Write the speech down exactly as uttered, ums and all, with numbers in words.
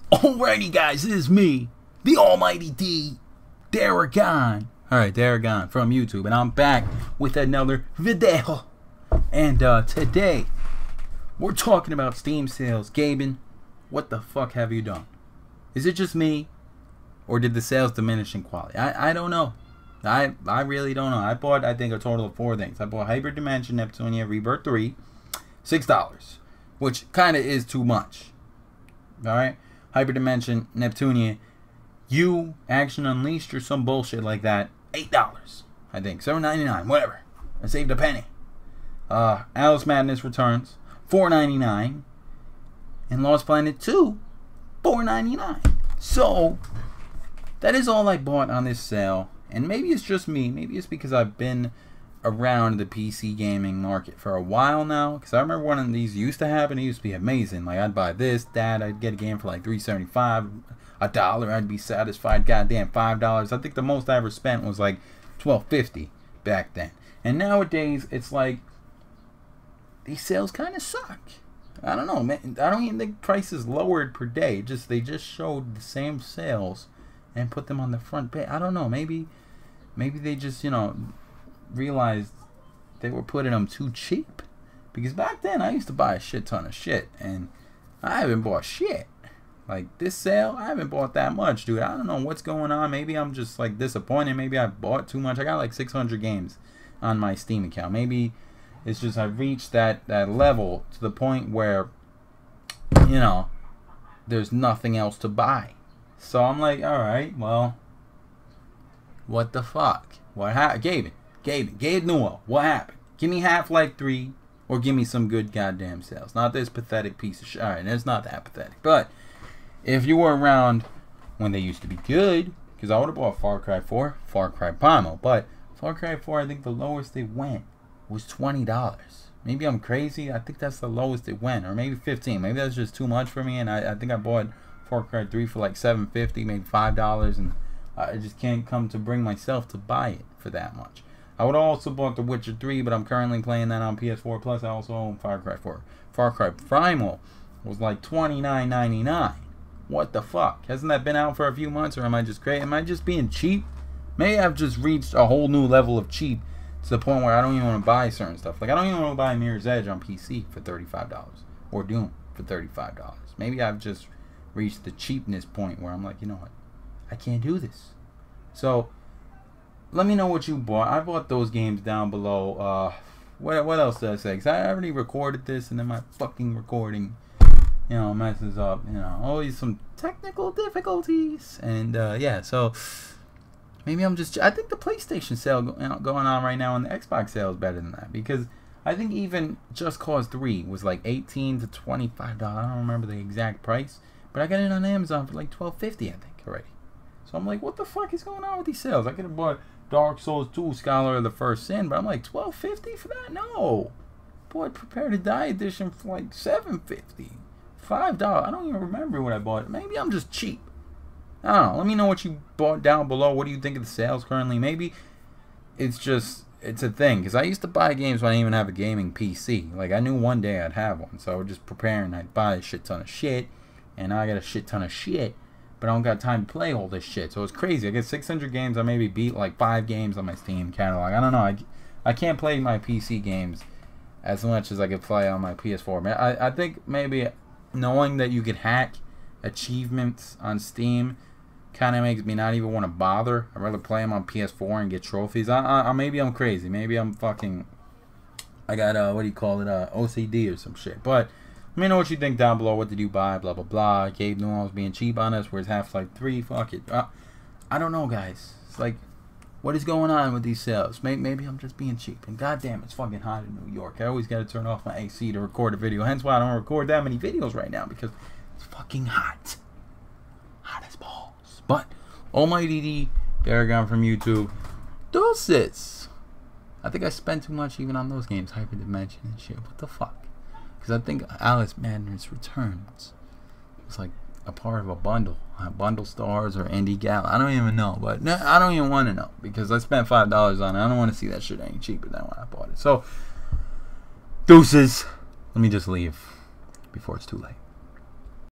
Alrighty guys, it is me, the almighty D, Daragon. Alright, Daragon from YouTube, and I'm back with another video. And uh, today, we're talking about Steam sales. Gaben, what the fuck have you done? Is it just me? Or did the sales diminish in quality? I, I don't know. I I really don't know. I bought, I think, a total of four things. I bought Hyper Dimension Neptunia Rebirth three, six dollars, which kind of is too much. Alright? Hyper Dimension Neptunia, you Action Unleashed or some bullshit like that, eight dollars. I think. seven ninety-nine, whatever. I saved a penny. Uh, Alice Madness Returns, four ninety-nine. And Lost Planet two, four ninety-nine. So, that is all I bought on this sale. And maybe it's just me. Maybe it's because I've been around the P C gaming market for a while now. Because I remember when these used to happen, it used to be amazing. Like, I'd buy this, that, I'd get a game for like three seventy-five, a dollar, I'd be satisfied. Goddamn, five dollars. I think the most I ever spent was like twelve fifty back then. And nowadays, it's like, these sales kind of suck. I don't know, man. I don't even think prices lowered per day. Just they just showed the same sales and put them on the front page. I don't know. Maybe, maybe they just, you know, realized they were putting them too cheap. Because back then I used to buy a shit ton of shit, and I haven't bought shit. Like this sale, I haven't bought that much, dude. I don't know what's going on. Maybe I'm just like disappointed. Maybe I bought too much. I got like six hundred games on my Steam account. Maybe it's just I've reached that that level to the point where, you know, there's nothing else to buy. So I'm like, all right, well, what the fuck? What happened? Gaben, Gaben, Gabe Newell, what happened? Give me Half-Life three or give me some good goddamn sales. Not this pathetic piece of shit. All right, it's not that pathetic. But if you were around when they used to be good, because I would have bought Far Cry four, Far Cry Primal, but Far Cry four, I think the lowest they went was twenty dollars. Maybe I'm crazy. I think that's the lowest it went, or maybe fifteen. Maybe that's just too much for me, and I, I think I bought Far Cry three for like seven fifty, maybe five dollars, and I just can't come to bring myself to buy it for that much. I would also bought The Witcher three, but I'm currently playing that on P S four Plus. I also own Far Cry four. Far Cry Primal was like twenty-nine ninety-nine. What the fuck? Hasn't that been out for a few months, or am I just crazy? Am I just being cheap? Maybe I've just reached a whole new level of cheap to the point where I don't even want to buy certain stuff. Like, I don't even want to buy Mirror's Edge on P C for thirty-five dollars. Or Doom for thirty-five dollars. Maybe I've just reached the cheapness point where I'm like, you know what? I can't do this. So, let me know what you bought. I bought those games down below. Uh, what, what else did I say? Because I already recorded this, and then my fucking recording, you know, messes up. You know, always some technical difficulties. And, uh, yeah, so maybe I'm just, I think the PlayStation sale go, you know, going on right now, and the Xbox sale is better than that, because I think even Just Cause three was like eighteen to twenty-five dollars. I don't remember the exact price, but I got it on Amazon for like twelve fifty, I think, already. So I'm like, what the fuck is going on with these sales? I could have bought Dark Souls two Scholar of the First Sin, but I'm like, twelve fifty for that? No. Bought Prepare to Die edition for like seven fifty. five dollars. I don't even remember what I bought. Maybe I'm just cheap. I don't know. Let me know what you bought down below. What do you think of the sales currently? Maybe it's just, it's a thing. Because I used to buy games when I didn't even have a gaming P C. Like, I knew one day I'd have one. So I would just prepare and I'd buy a shit ton of shit. And now I got a shit ton of shit. But I don't got time to play all this shit. So it's crazy. I get six hundred games. I maybe beat like five games on my Steam catalog. I don't know. I, I can't play my P C games as much as I could play on my P S four. I, I think maybe knowing that you could hack achievements on Steam kind of makes me not even want to bother. I'd rather play them on P S four and get trophies. I, I, maybe I'm crazy. Maybe I'm fucking, I got, uh, what do you call it, uh, O C D or some shit. But let me know what you think down below. What did you buy? Blah, blah, blah. Gabe Newell was being cheap on us. Where's Half-Life three? Fuck it. Uh, I don't know, guys. It's like, what is going on with these sales? Maybe, maybe I'm just being cheap. And goddamn, it's fucking hot in New York. I always got to turn off my A C to record a video. Hence why I don't record that many videos right now, because it's fucking hot. Hot as balls. But, almighty D, Daragon from YouTube, doses. I think I spent too much even on those games, Hyper Dimension and shit. What the fuck? Because I think Alice Madness Returns was like a part of a bundle. Uh, bundle Stars or Indie Gal. I don't even know. But no, I don't even want to know. Because I spent five dollars on it. I don't want to see that shit any cheaper than when I bought it. So, deuces. Let me just leave before it's too late.